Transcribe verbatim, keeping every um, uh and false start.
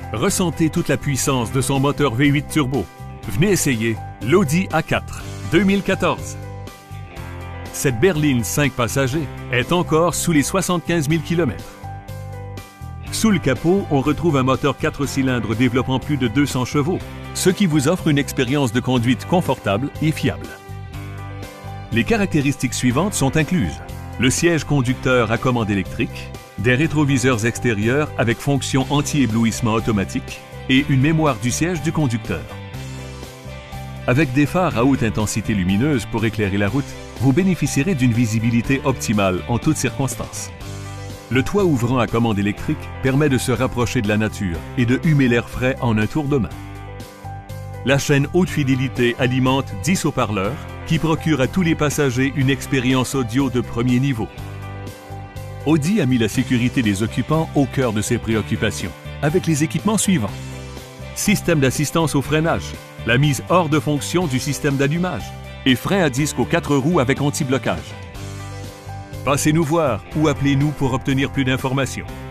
Ressentez toute la puissance de son moteur V huit turbo. Venez essayer l'Audi A quatre deux mille quatorze. Cette berline cinq passagers est encore sous les soixante-quinze mille kilomètres. Sous le capot, on retrouve un moteur quatre cylindres développant plus de deux cents chevaux, ce qui vous offre une expérience de conduite confortable et fiable. Les caractéristiques suivantes sont incluses: le siège conducteur à commande électrique, des rétroviseurs extérieurs avec fonction anti-éblouissement automatique et une mémoire du siège du conducteur. Avec des phares à haute intensité lumineuse pour éclairer la route, vous bénéficierez d'une visibilité optimale en toutes circonstances. Le toit ouvrant à commande électrique permet de se rapprocher de la nature et de humer l'air frais en un tour de main. La chaîne haute fidélité alimente dix haut-parleurs qui procurent à tous les passagers une expérience audio de premier niveau. Audi a mis la sécurité des occupants au cœur de ses préoccupations, avec les équipements suivants: système d'assistance au freinage, la mise hors de fonction du système d'allumage et frein à disque aux quatre roues avec anti-blocage. Passez nous voir ou appelez-nous pour obtenir plus d'informations.